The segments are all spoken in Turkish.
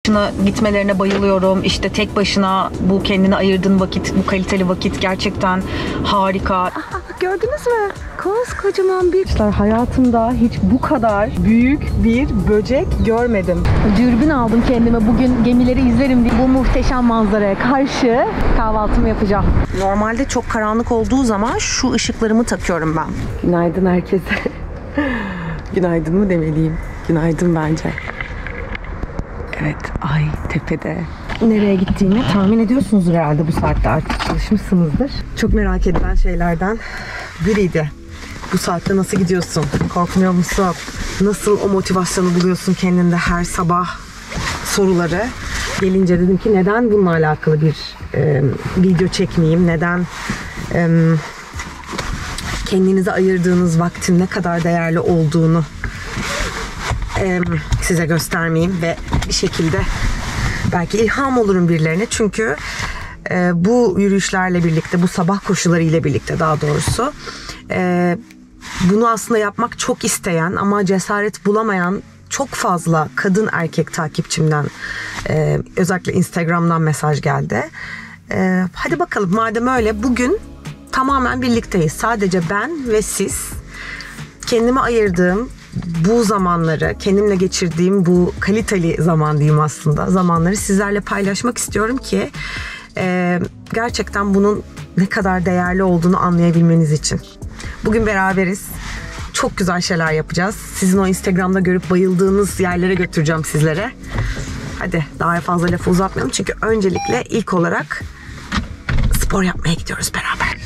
başına gitmelerine bayılıyorum. İşte tek başına bu kendine ayırdığın vakit, bu kaliteli vakit gerçekten harika. Gördünüz mü? Koskocaman bir... Hayatımda hiç bu kadar büyük bir böcek görmedim. Dürbün aldım kendime bugün gemileri izlerim diye bu muhteşem manzaraya karşı kahvaltımı yapacağım. Normalde çok karanlık olduğu zaman şu ışıklarımı takıyorum ben. Günaydın herkese. Günaydın mı demeliyim? Günaydın bence. Evet, ay tepede. Nereye gittiğimi tahmin ediyorsunuz herhalde, bu saatte artık çalışmışsınızdır. Çok merak edilen şeylerden biriydi. Bu saatte nasıl gidiyorsun? Korkmuyor musun? Nasıl o motivasyonu buluyorsun kendinde her sabah soruları? Gelince dedim ki neden bununla alakalı bir video çekmeyeyim? Neden kendinize ayırdığınız vaktin ne kadar değerli olduğunu size göstermeyeyim ve bir şekilde belki ilham olurum birilerine. Çünkü bu yürüyüşlerle birlikte, bu sabah koşuları ile birlikte daha doğrusu bunu aslında yapmak çok isteyen ama cesaret bulamayan çok fazla kadın erkek takipçimden özellikle Instagram'dan mesaj geldi. Hadi bakalım, madem öyle bugün tamamen birlikteyiz. Sadece ben ve siz. Kendime ayırdığım bu zamanları, kendimle geçirdiğim bu kaliteli zaman diyeyim aslında, zamanları sizlerle paylaşmak istiyorum ki gerçekten bunun ne kadar değerli olduğunu anlayabilmeniz için. Bugün beraberiz. Çok güzel şeyler yapacağız. Sizin o Instagram'da görüp bayıldığınız yerlere götüreceğim sizlere. Hadi daha fazla lafı uzatmayalım. Çünkü öncelikle ilk olarak spor yapmaya gidiyoruz beraber.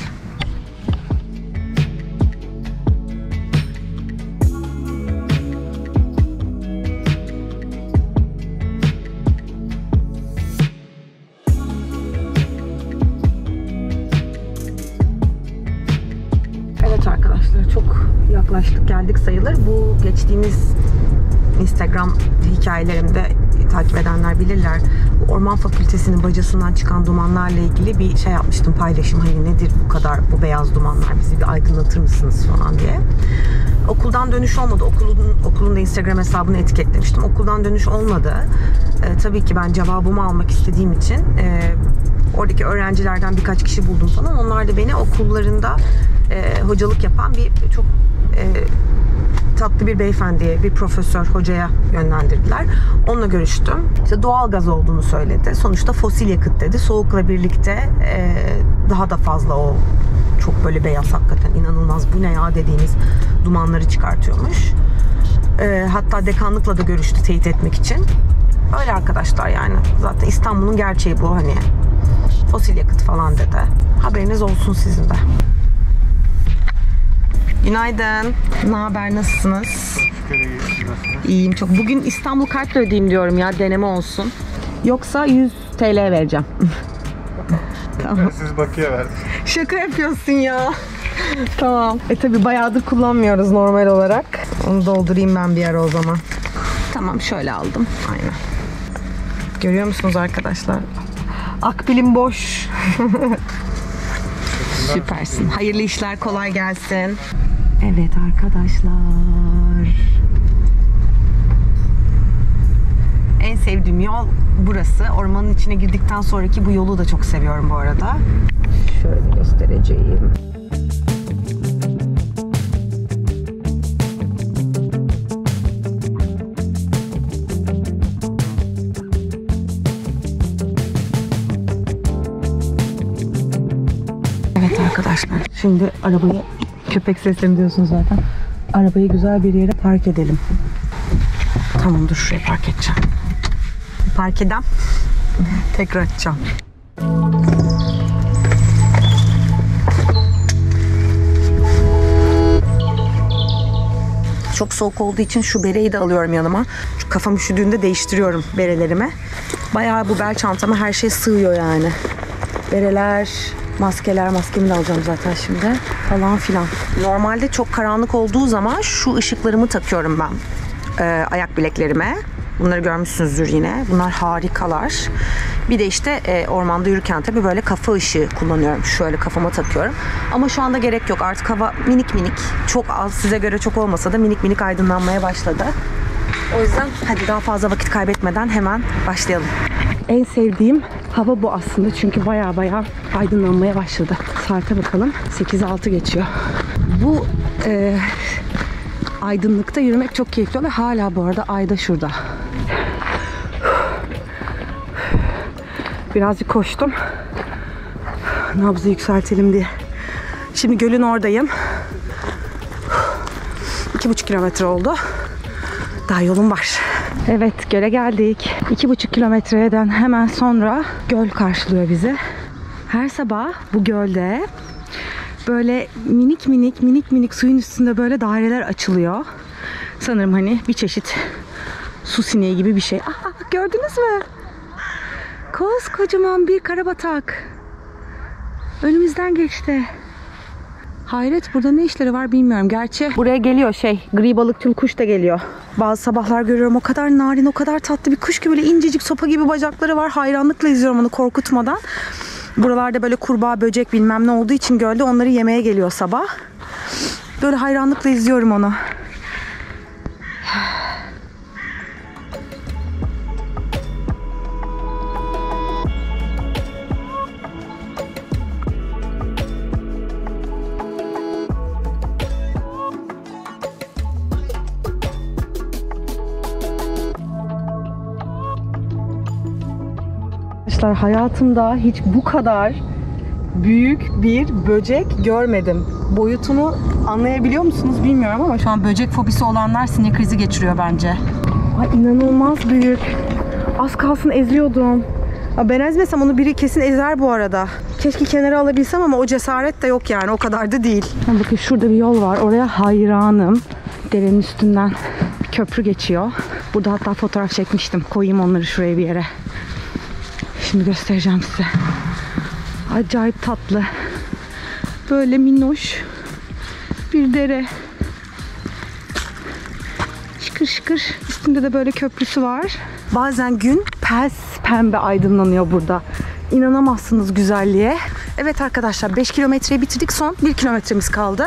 Evet arkadaşlar, çok yaklaştık, geldik sayılır. Bu geçtiğimiz Instagram hikayelerimde takip edenler bilirler. Bu Orman Fakültesi'nin bacasından çıkan dumanlarla ilgili bir şey yapmıştım, paylaşım. Hani nedir bu kadar, bu beyaz dumanlar, bizi bir aydınlatır mısınız falan diye. Okuldan dönüş olmadı. Okulun da Instagram hesabını etiketlemiştim. Okuldan dönüş olmadı. Tabii ki ben cevabımı almak istediğim için oradaki öğrencilerden birkaç kişi buldum falan. Onlar da beni okullarında hocalık yapan bir çok tatlı bir beyefendiye, bir profesör hocaya yönlendirdiler. Onunla görüştüm. İşte doğal gaz olduğunu söyledi. Sonuçta fosil yakıt dedi. Soğukla birlikte daha da fazla o çok böyle beyaz, hakikaten inanılmaz, bu ne ya dediğimiz dumanları çıkartıyormuş. Hatta dekanlıkla da görüştü teyit etmek için. Öyle arkadaşlar yani. Zaten İstanbul'un gerçeği bu, hani fosil yakıt falan dedi. Haberiniz olsun sizin de. Günaydın. Ne haber, nasılsınız? İyiyim çok. Bugün İstanbul kartla ödeyeyim diyorum ya, deneme olsun. Yoksa 100 TL vereceğim. Tamam. Siz bakiye verdik. Şaka yapıyorsun ya. Tamam. Tabi bayağıdır kullanmıyoruz normal olarak. Onu doldurayım ben bir ara o zaman. Tamam, şöyle aldım. Aynen. Görüyor musunuz arkadaşlar? Akbilim boş. Süpersin. Hayırlı işler, kolay gelsin. Evet arkadaşlar. En sevdiğim yol burası. Ormanın içine girdikten sonraki bu yolu da çok seviyorum bu arada. Şöyle göstereceğim. Evet arkadaşlar, şimdi arabayı, köpek seslerini diyorsunuz zaten. Arabayı güzel bir yere park edelim. Tamam, dur şuraya park edeceğim. Park edem. Tekrar açacağım. Çok soğuk olduğu için şu bereyi de alıyorum yanıma. Şu kafam üşüdüğünde değiştiriyorum berelerimi. Bayağı bu bel çantama her şey sığıyor yani. Bereler, maskeler, maskemi de alacağım zaten şimdi falan filan. Normalde çok karanlık olduğu zaman şu ışıklarımı takıyorum ben ayak bileklerime. Bunları görmüşsünüzdür yine. Bunlar harikalar. Bir de işte ormanda yürürken tabii böyle kafa ışığı kullanıyorum. Şöyle kafama takıyorum. Ama şu anda gerek yok. Artık hava minik minik, çok az, size göre çok olmasa da minik minik aydınlanmaya başladı. O yüzden hadi daha fazla vakit kaybetmeden hemen başlayalım. En sevdiğim hava bu aslında çünkü baya aydınlanmaya başladı. Saate bakalım, 8'e 6 geçiyor. Bu aydınlıkta yürümek çok keyifli ve hala bu arada ay da şurada. Birazcık koştum. Nabzı yükseltelim diye. Şimdi gölün oradayım. 2,5 kilometre oldu. Daha yolum var. Evet, göle geldik. 2,5 kilometreden hemen sonra göl karşılıyor bizi. Her sabah bu gölde böyle minik suyun üstünde böyle daireler açılıyor. Sanırım hani bir çeşit su sineği gibi bir şey. Aa, gördünüz mü? Koskocaman bir karabatak. Önümüzden geçti. Hayret, burada ne işleri var bilmiyorum. Gerçi buraya geliyor gri balıkçıl kuş da geliyor. Bazı sabahlar görüyorum, o kadar narin, o kadar tatlı bir kuş ki böyle incecik sopa gibi bacakları var. Hayranlıkla izliyorum onu korkutmadan. Buralarda böyle kurbağa, böcek bilmem ne olduğu için gölde onları yemeye geliyor sabah. Böyle hayranlıkla izliyorum onu. Hayatımda hiç bu kadar büyük bir böcek görmedim. Boyutunu anlayabiliyor musunuz bilmiyorum ama şu an böcek fobisi olanlar sinir krizi geçiriyor bence. Ay, inanılmaz büyük. Az kalsın eziyordum. Ben ezmesem onu biri kesin ezer bu arada. Keşke kenara alabilsem ama o cesaret de yok yani, o kadar da değil. Bakın şurada bir yol var, oraya hayranım. Derenin üstünden bir köprü geçiyor. Burada hatta fotoğraf çekmiştim. Koyayım onları şuraya bir yere. Şimdi göstereceğim size. Acayip tatlı. Böyle minnoş bir dere. Şıkır şıkır. Üstünde de böyle köprüsü var. Bazen gün pes pembe aydınlanıyor burada. İnanamazsınız güzelliğe. Evet arkadaşlar, 5 kilometreyi bitirdik. Son 1 kilometremiz kaldı.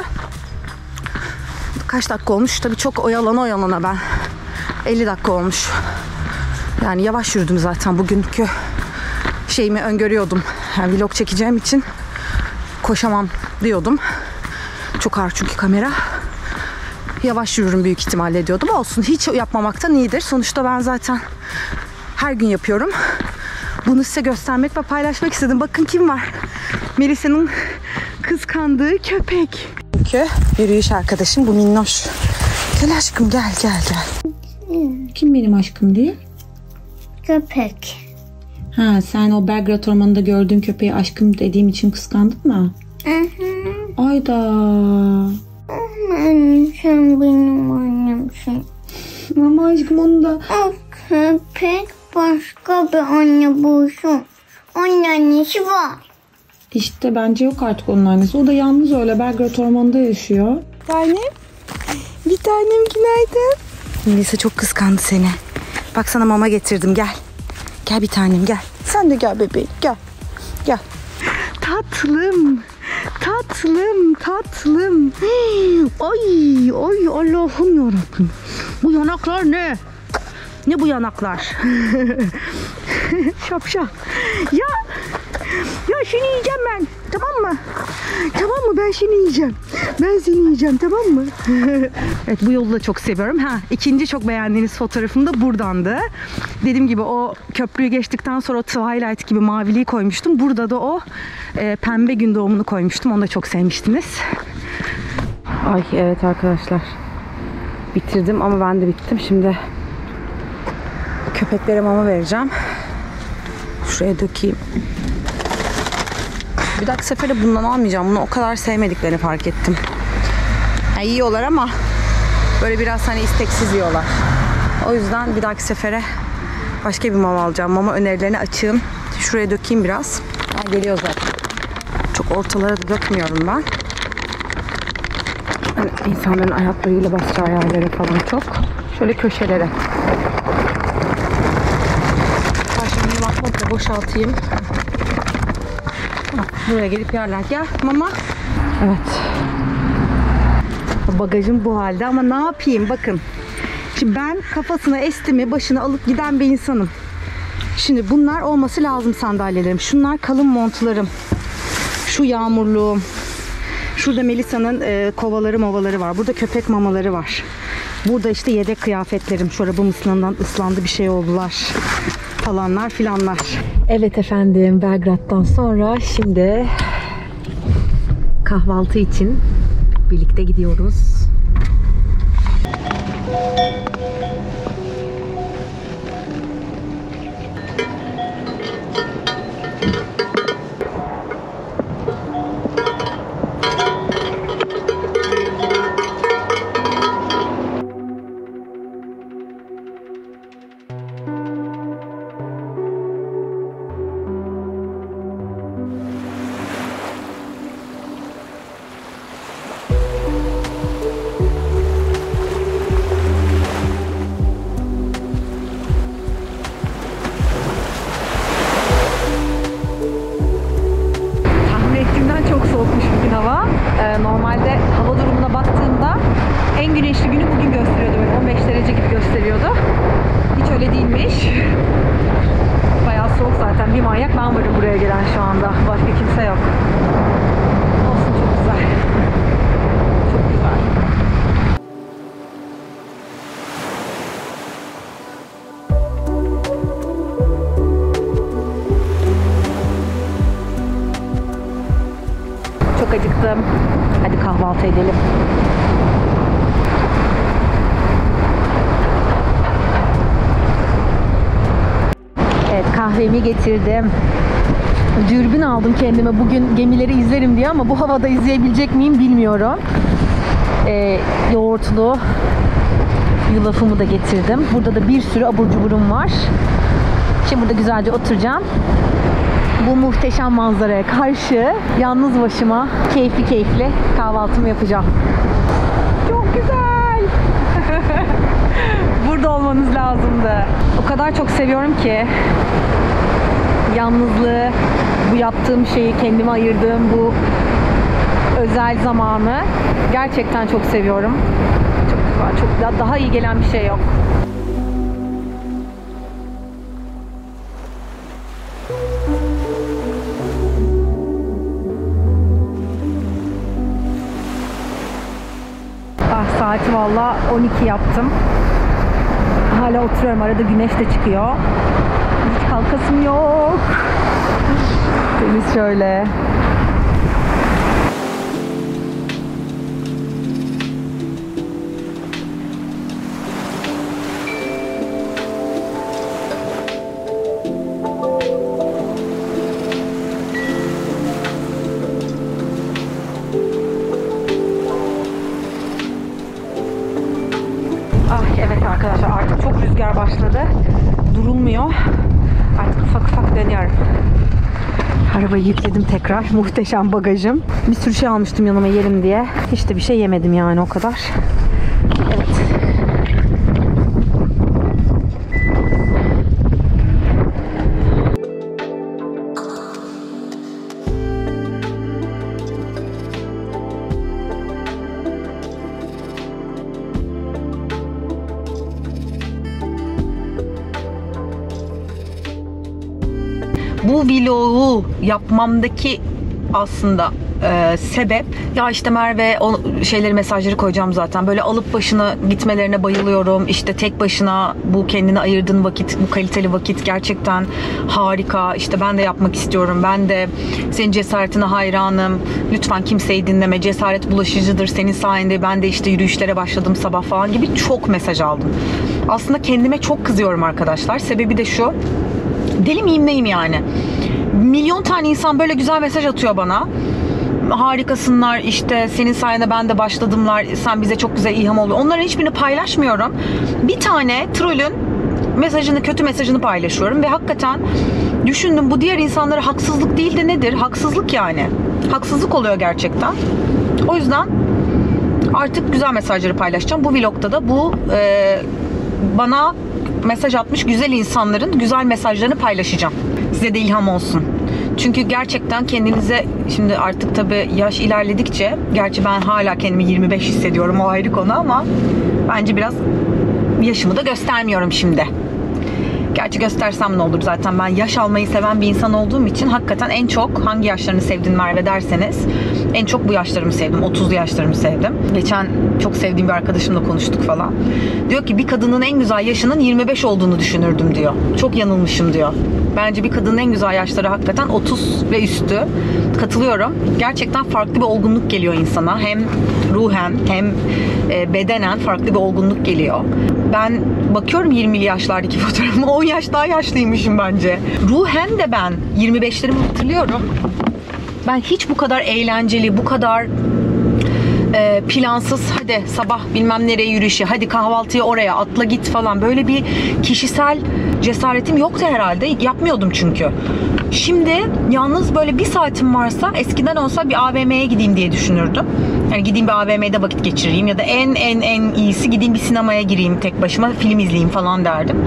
Kaç dakika olmuş? Tabii çok oyalana ben. 50 dakika olmuş. Yani yavaş yürüdüm zaten bugünkü şeyimi öngörüyordum. Yani vlog çekeceğim için koşamam diyordum. Çok ağır çünkü kamera. Yavaş yürürüm büyük ihtimalle diyordum. Olsun, hiç yapmamaktan iyidir. Sonuçta ben zaten her gün yapıyorum. Bunu size göstermek ve paylaşmak istedim. Bakın kim var? Melisa'nın kıskandığı köpek. Çünkü yürüyüş arkadaşım bu minnoş. Gel aşkım, gel. Kim benim aşkım diye? Köpek. Ha, sen o Belgrad Ormanı'nda gördüğün köpeği aşkım dediğim için kıskandın mı? Ayda. Annem, sen benim annemsin. Ama aşkım onu da... O köpek başka bir anne bulsun. Onun annesi var. İşte bence yok artık onun annesi. O da yalnız öyle Belgrad Ormanı'nda yaşıyor. Bir tanem günaydın. Melisa çok kıskandı seni. Bak sana mama getirdim, gel. Gel bir tanem, gel. Sen de gel bebeğim, gel. Tatlım. Ay Allah'ım yarabbim. Bu yanaklar ne? Ne bu yanaklar? Şapşal. Ya şunu yiyeceğim ben. Tamam mı? Ben seni yiyeceğim. Tamam mı? Evet, bu yolu da çok seviyorum. İkinci çok beğendiğiniz fotoğrafım da buradandı. Dediğim gibi o köprüyü geçtikten sonra o Twilight gibi maviliği koymuştum. Burada da o pembe gün doğumunu koymuştum. Onu da çok sevmiştiniz. Ay evet arkadaşlar. Bitirdim ama ben de bittim. Şimdi köpeklere mama vereceğim. Şuraya dökeyim. Bir dahaki sefere bundan almayacağım. Bunu o kadar sevmediklerini fark ettim. Yani yiyorlar ama böyle biraz hani isteksiz yiyorlar. O yüzden bir dahaki sefere başka bir mama alacağım. Mama önerilerini açığım. Şuraya dökeyim biraz. Geliyor zaten. Çok ortalara da dökmüyorum ben. Hani insanların ayaklarıyla basacağı yerlere falan çok. Şöyle köşelere. Şimdi bakmakla boşaltayım. Buraya gelip yerler. Gel mama. Evet. Bagajım bu halde ama ne yapayım bakın. Şimdi ben kafasına estimi başına alıp giden bir insanım. Şimdi bunlar olması lazım sandalyelerim. Şunlar kalın montlarım. Şu yağmurluğum. Şurada Melisa'nın kovaları var. Burada köpek mamaları var. Burada işte yedek kıyafetlerim. Çorabım ıslandı bir şey oldular. Falanlar filanlar. Evet efendim, Belgrad'dan sonra şimdi kahvaltı için birlikte gidiyoruz. Normalde hava durumuna baktığımda en güneşli günü bugün gösteriyordu. Böyle 15 derece gibi gösteriyordu. Hiç öyle değilmiş. Bayağı soğuk zaten. Bir manyak ben varım buraya gelen şu anda. Başka kimse yok. Olsun, çok güzel. Çok güzel. Çok acıktım. Hadi kahvaltı edelim. Evet, kahvemi getirdim. Dürbün aldım kendime bugün gemileri izlerim diye ama bu havada izleyebilecek miyim bilmiyorum. Yoğurtlu yulafımı da getirdim. Burada da bir sürü abur cuburum var. Şimdi burada güzelce oturacağım. Bu muhteşem manzaraya karşı yalnız başıma keyifli kahvaltımı yapacağım. Çok güzel. Burada olmanız lazımdı. O kadar çok seviyorum ki yalnızlığı, bu yaptığım şeyi, kendime ayırdığım bu özel zamanı gerçekten çok seviyorum. Çok güzel, çok daha iyi gelen bir şey yok. Saati valla 12 yaptım. Hala oturuyorum. Arada güneş de çıkıyor. Hiç kalkasım yok. Deniz şöyle. Evet arkadaşlar, artık çok rüzgar başladı. Durulmuyor. Artık ufak dönüyorum. Arabayı yükledim tekrar. Muhteşem bagajım. Bir sürü şey almıştım yanıma yerim diye. Hiç de bir şey yemedim yani, o kadar. Evet. Bu vlogu yapmamdaki aslında sebep, ya işte Merve o mesajları koyacağım zaten. Böyle alıp başına gitmelerine bayılıyorum. İşte tek başına bu kendine ayırdığın vakit, bu kaliteli vakit gerçekten harika. İşte ben de yapmak istiyorum. Ben de senin cesaretine hayranım. Lütfen kimseyi dinleme. Cesaret bulaşıcıdır. Senin sayende ben de işte yürüyüşlere başladım sabah falan gibi çok mesaj aldım. Aslında kendime çok kızıyorum arkadaşlar. Sebebi de şu. Deli miyim neyim yani? Milyon tane insan böyle güzel mesaj atıyor bana. Harikasınlar, işte senin sayende ben de başladımlar, sen bize çok güzel ilham oluyor. Onların hiçbirini paylaşmıyorum. Bir tane trollün mesajını, kötü mesajını paylaşıyorum ve hakikaten düşündüm, bu diğer insanlara haksızlık değil de nedir? Haksızlık yani. Haksızlık oluyor gerçekten. O yüzden artık güzel mesajları paylaşacağım. Bu vlogda da bu bana mesaj atmış güzel insanların güzel mesajlarını paylaşacağım. Size de ilham olsun. Çünkü gerçekten kendinize, şimdi artık tabii yaş ilerledikçe, gerçi ben hala kendimi 25 hissediyorum, o ayrı konu, ama bence biraz yaşımı da göstermiyorum şimdi. Gerçi göstersem ne olur, zaten ben yaş almayı seven bir insan olduğum için hakikaten en çok hangi yaşlarını sevdin Merve derseniz en çok bu yaşlarımı sevdim. 30'lu yaşlarımı sevdim. Geçen çok sevdiğim bir arkadaşımla konuştuk falan. Diyor ki bir kadının en güzel yaşının 25 olduğunu düşünürdüm diyor. Çok yanılmışım diyor. Bence bir kadının en güzel yaşları hakikaten 30 ve üstü. Katılıyorum. Gerçekten farklı bir olgunluk geliyor insana. Hem ruhen hem bedenen farklı bir olgunluk geliyor. Ben bakıyorum 20'li yaşlardaki fotoğrafıma, 10 yaş daha yaşlıymışım bence. Ruhen de ben 25'lerimi hatırlıyorum. Ben hiç bu kadar eğlenceli, bu kadar plansız, hadi sabah bilmem nereye yürüyüşe, hadi kahvaltıya oraya, atla git falan, böyle bir kişisel cesaretim yoktu herhalde. Yapmıyordum çünkü. Şimdi yalnız böyle bir saatim varsa, eskiden olsa bir AVM'ye gideyim diye düşünürdüm. Yani gideyim bir AVM'de vakit geçireyim ya da en iyisi gideyim bir sinemaya gireyim tek başıma, film izleyeyim falan derdim.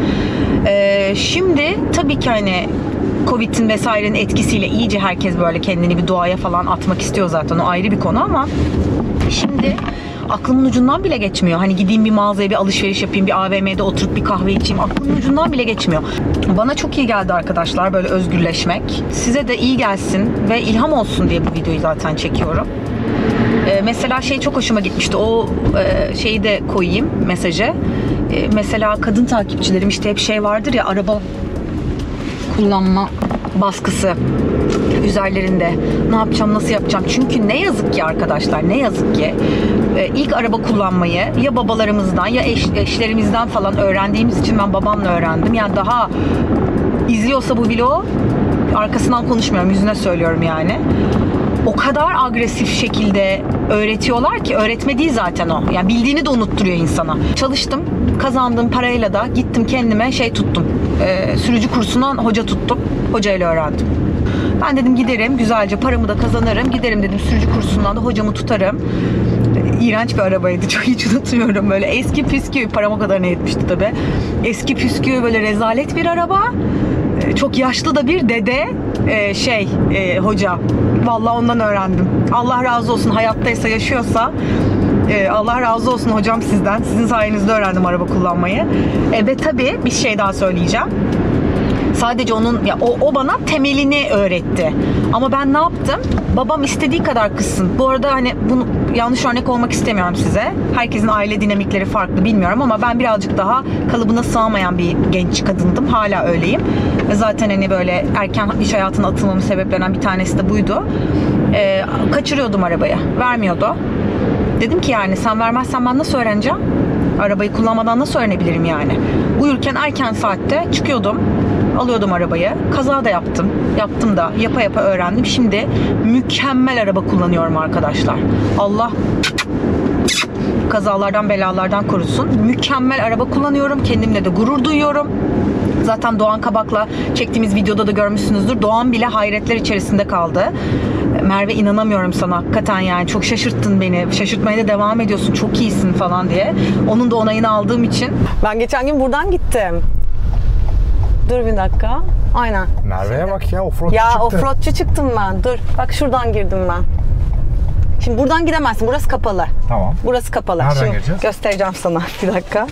Şimdi tabii ki hani Covid'in vesairenin etkisiyle iyice herkes böyle kendini bir doğaya falan atmak istiyor zaten. O ayrı bir konu ama şimdi aklımın ucundan bile geçmiyor. Hani gideyim bir mağazaya bir alışveriş yapayım, bir AVM'de oturup bir kahve içeyim. Aklımın ucundan bile geçmiyor. Bana çok iyi geldi arkadaşlar böyle özgürleşmek. Size de iyi gelsin ve ilham olsun diye bu videoyu zaten çekiyorum. Mesela şey çok hoşuma gitmişti. O şeyi de koyayım mesajı. Mesela kadın takipçilerim işte hep şey vardır ya, araba kullanma baskısı üzerlerinde. Ne yapacağım, nasıl yapacağım? Çünkü ne yazık ki arkadaşlar, ne yazık ki ilk araba kullanmayı ya babalarımızdan ya eşlerimizden falan öğrendiğimiz için, ben babamla öğrendim. Yani daha izliyorsa bu vlogu, arkasından konuşmuyorum, yüzüne söylüyorum yani. O kadar agresif şekilde öğretiyorlar ki, öğretme değil zaten o. Yani bildiğini de unutturuyor insana. Çalıştım, kazandığım parayla da gittim kendime şey tuttum. Sürücü kursundan hoca tuttum. Hocayla öğrendim. Ben dedim giderim, güzelce paramı da kazanırım. Giderim dedim sürücü kursundan da hocamı tutarım. İğrenç bir arabaydı. Çok hiç unutmuyorum. Böyle eski püskü, param o kadar ne yetmişti tabii. Eski püskü, böyle rezalet bir araba. Çok yaşlı da bir dede hoca. Vallahi ondan öğrendim. Allah razı olsun, hayattaysa, yaşıyorsa Allah razı olsun hocam sizden. Sizin sayenizde öğrendim araba kullanmayı. Ve tabii bir şey daha söyleyeceğim. Sadece onun, ya o bana temelini öğretti. Ama ben ne yaptım? Babam istediği kadar kızsın. Bu arada hani bunu yanlış örnek olmak istemiyorum size. Herkesin aile dinamikleri farklı, bilmiyorum ama ben birazcık daha kalıbına sığamayan bir genç kadındım. Hala öyleyim. Ve zaten hani böyle erken iş hayatına atılmamın sebeplerinden bir tanesi de buydu. Kaçırıyordum arabayı. Vermiyordu. Dedim ki yani sen vermezsen ben nasıl öğreneceğim? Arabayı kullanmadan nasıl öğrenebilirim yani? Uyurken erken saatte çıkıyordum. Alıyordum arabayı. Kaza da yaptım. Yaptım da. Yapa yapa öğrendim. Şimdi mükemmel araba kullanıyorum arkadaşlar. Allah kazalardan, belalardan korusun. Mükemmel araba kullanıyorum. Kendimle de gurur duyuyorum. Zaten Doğan Kabak'la çektiğimiz videoda da görmüşsünüzdür. Doğan bile hayretler içerisinde kaldı. Merve inanamıyorum sana hakikaten, yani çok şaşırttın beni. Şaşırtmaya da devam ediyorsun. Çok iyisin falan diye. Onun da onayını aldığım için. Ben geçen gün buradan gittim. Dur bir dakika. Aynen. Merve'ye bak ya, offroadçu çıktı. Ya offroadçu çıktım ben. Dur. Bak şuradan girdim ben. Şimdi buradan gidemezsin. Burası kapalı. Tamam. Burası kapalı. Nereden Şimdi gireceğiz? göstereceğim sana. Bir dakika.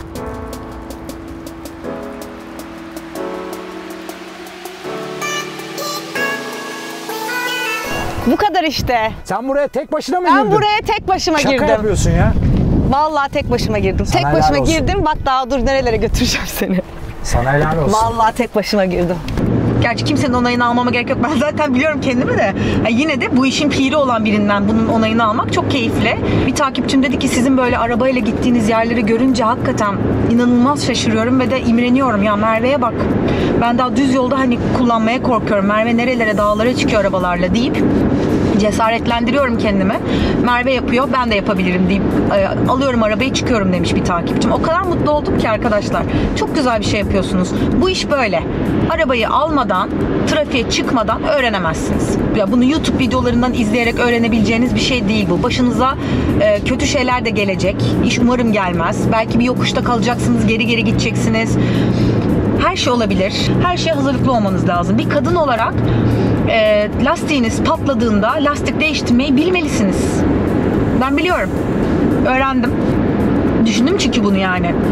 Bu kadar işte. Sen buraya tek başına mı Ben girdin? buraya tek başıma Şaka girdim. yapıyorsun ya. Vallahi tek başıma girdim. Sana Tek başıma helal olsun. girdim. Bak daha dur nerelere götüreceğim seni. Sana helal olsun. Vallahi tek başıma girdim. Gerçi kimsenin onayını almama gerek yok. Ben zaten biliyorum kendimi de. Yine de bu işin piri olan birinden bunun onayını almak çok keyifli. Bir takipçim dedi ki sizin böyle arabayla gittiğiniz yerleri görünce hakikaten inanılmaz şaşırıyorum ve de imreniyorum. Ya Merve'ye bak. Ben daha düz yolda hani kullanmaya korkuyorum. Merve nerelere, dağlara çıkıyor arabalarla deyip cesaretlendiriyorum kendimi. Merve yapıyor, ben de yapabilirim deyip alıyorum arabayı, çıkıyorum demiş bir takipçim. O kadar mutlu oldum ki arkadaşlar. Çok güzel bir şey yapıyorsunuz. Bu iş böyle. Arabayı almadan, trafiğe çıkmadan öğrenemezsiniz. Ya bunu YouTube videolarından izleyerek öğrenebileceğiniz bir şey değil bu. Başınıza kötü şeyler de gelecek. İş umarım gelmez. Belki bir yokuşta kalacaksınız, geri geri gideceksiniz. Her şey olabilir. Her şeye hazırlıklı olmanız lazım. Bir kadın olarak lastiğiniz patladığında lastik değiştirmeyi bilmelisiniz. Ben biliyorum. Öğrendim. Düşündüm çünkü bunu yani.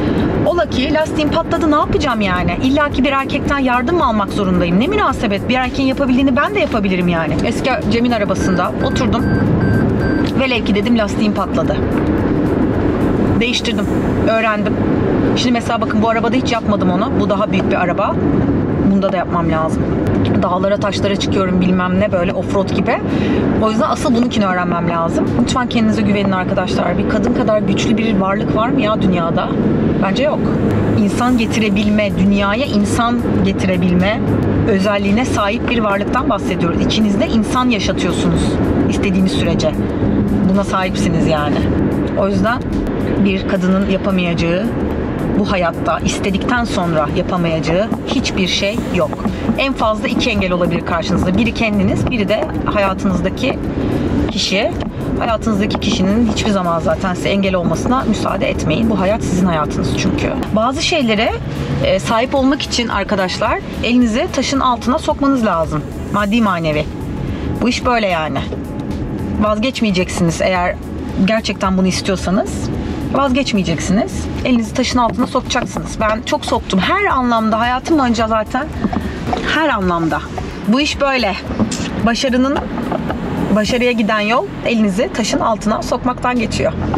Ola ki lastiğim patladı, ne yapacağım yani? İlla ki bir erkekten yardım mı almak zorundayım? Ne münasebet, bir erkeğin yapabildiğini ben de yapabilirim yani. Eski Cem'in arabasında oturdum. Velev ki dedim lastiğim patladı. Değiştirdim, öğrendim. Şimdi mesela bakın bu arabada hiç yapmadım onu. Bu daha büyük bir araba. Bunda da yapmam lazım. Dağlara taşlara çıkıyorum bilmem ne, böyle offroad gibi. O yüzden asıl bununkini öğrenmem lazım. Lütfen kendinize güvenin arkadaşlar. Bir kadın kadar güçlü bir varlık var mı ya dünyada? Bence yok. İnsan getirebilme, dünyaya insan getirebilme özelliğine sahip bir varlıktan bahsediyoruz. İçinizde insan yaşatıyorsunuz istediğiniz sürece. Buna sahipsiniz yani. O yüzden bir kadının yapamayacağı, bu hayatta istedikten sonra yapamayacağı hiçbir şey yok. En fazla 2 engel olabilir karşınızda. Biri kendiniz, biri de hayatınızdaki kişi. Hayatınızdaki kişinin hiçbir zaman zaten size engel olmasına müsaade etmeyin. Bu hayat sizin hayatınız çünkü. Bazı şeylere sahip olmak için arkadaşlar elinizi taşın altına sokmanız lazım. Maddi manevi. Bu iş böyle yani. Vazgeçmeyeceksiniz eğer gerçekten bunu istiyorsanız. Vazgeçmeyeceksiniz. Elinizi taşın altına sokacaksınız. Ben çok soktum. Her anlamda, hayatım boyunca zaten her anlamda. Bu iş böyle. Başarıya giden yol elinizi taşın altına sokmaktan geçiyor.